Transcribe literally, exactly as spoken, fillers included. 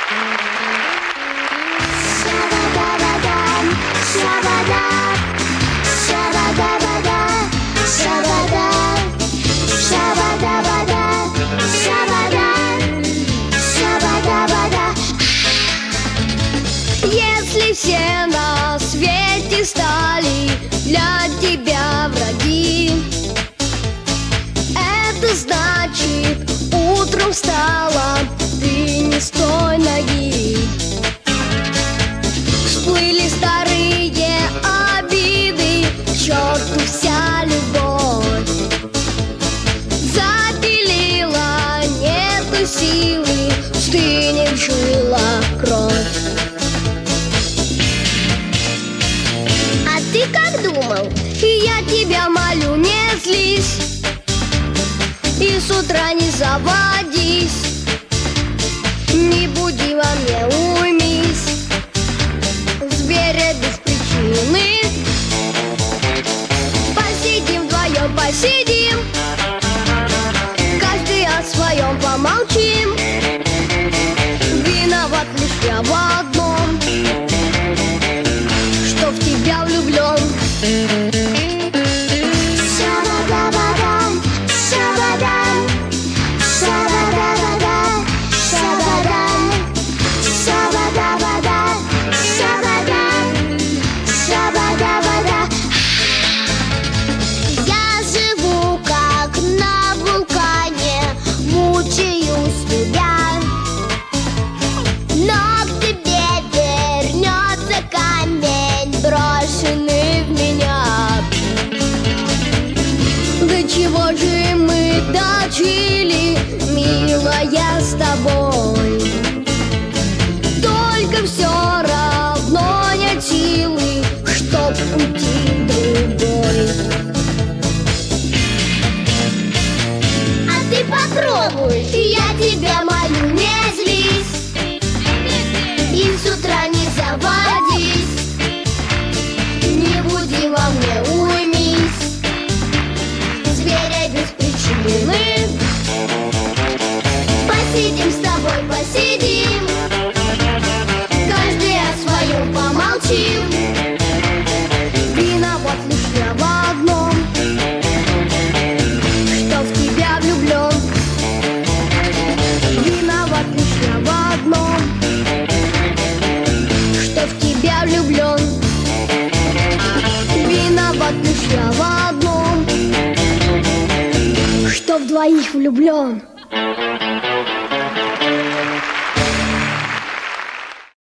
Если все на свете стали для тебя враги, это значит, утром встала ты не с той ноги. Всплыли старые обиды, к черту вся любовь. Запилила, нету силы, стынет в жилах кровь. А ты как думал? Я тебя молю, не злись и с утра не заводись. Не буди во мне, уймись, зверя без причины. Посидим вдвоем, посидим, каждый о своем помолчим. Виноват лишь я в одном, что в тебя влюблен. Чего же мы дочили, милая, с тобой? Только все равно нет силы, чтоб уйти в другой. А ты попробуй, я тебя молю, не злись и с утра не заводись. Не буди во мне, уймись, зверя без причины. Посидим с тобой, посидим, каждый о своем помолчим. Виноват лишь я в одном, что в тебя влюблен. Виноват лишь я в одном, что в тебя влюблен. Виноват лишь я в одном, что в двоих влюблен.